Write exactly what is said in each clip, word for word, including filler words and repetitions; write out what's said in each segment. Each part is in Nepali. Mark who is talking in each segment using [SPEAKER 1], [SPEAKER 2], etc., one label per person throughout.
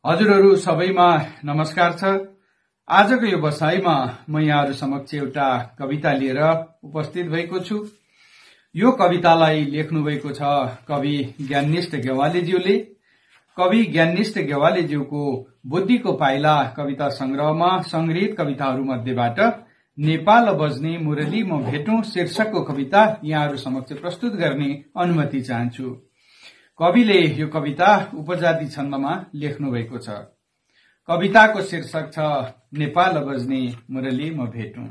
[SPEAKER 1] हजुरहरू सबैमा नमस्कार छ। आजको यो बसाइमा म यहाँहरू समक्ष एउटा कविता लिएर उपस्थित भएको छु। यो कवितालाई लेख्नु भएको छ कवि ज्ञाननिष्ठ गेवालीज्यूले। कवि ज्ञाननिष्ठ गेवालीज्यूको बुद्धिको पाइला कविता संग्रहमा संग्रहित कविताहरू मध्येबाट नेपाल बज्ने मुरली म भेटौं शीर्षकको कविता यहाँहरू समक्ष प्रस्तुत गर्ने अनुमति चाहन्छु। कविले यो कविता उपजाति छन्दमा लेख्नु भएको छ। कविताको शीर्षक छ नेपाल बज्ने मुरली म भेटौं।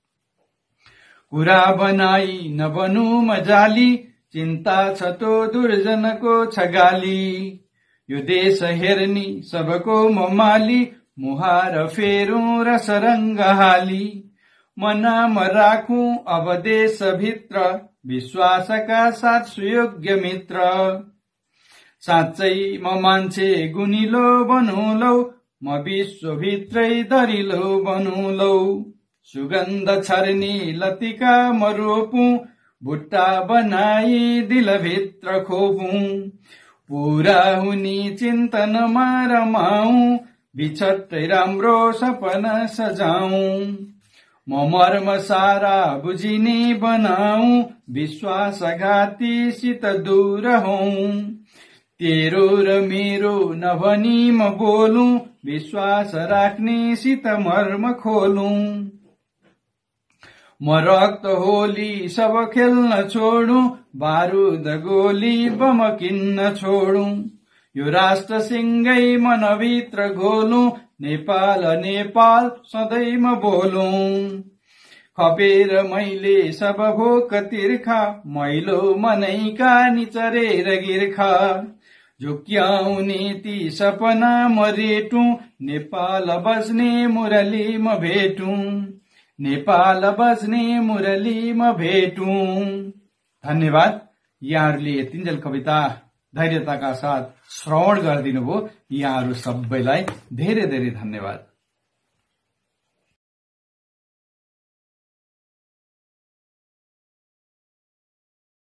[SPEAKER 1] कुरा बनाई नबनु मजाली, चिन्ता छ तो दुर्जनको छ गाली। यो देश हेर्नी सबको म माली, मुहार फेरौं र सरंग हाली। म नाम राखौं अब देश भित्र, विश्वासका साथ सुयोग्य मित्र। साँच्चै म मान्छे गुनिलो बनौलौ, म विश्वभित्रै दरिलो बनौलौ। सुगन्ध छर्नी लतिका म रोपौं, भुट्टा बनाई दिलभित्र खोपौं। पूरा हुने चिन्तनमा रमाऊं, बिछट्टै राम्रो सपना सजाऊं। म मर्म सारा बुझिने बनाऊं, विश्वासघातीसित दूर हौं। तेरो र मेरो नभनी म बोलूं, विश्वास राख्नेसित मर्म खोलूं। म रक्त होली सब खेल्न छोडूं, बारूद गोली बम किन्न छोडूं। यो राष्ट्र सिंगै मनभित्र घोलूं, नेपाल नेपाल सधैँ म बोलूं। खपेर मैले सब भोक तिर्खा, मैलो मनैका निचरेर गिर्खा। झुक्याउने ती सपना म रेटूं, नेपाल बज्ने मुरली म भेटूं। नेपाल बज्ने मुरली म भेटूं। धन्यवाद। यहाँहरूले यतिन्जेल कविता धैर्यताका साथ श्रवण गरिदिनु भयो। यहाँहरू सबैलाई धेरै धेरै धन्यवाद।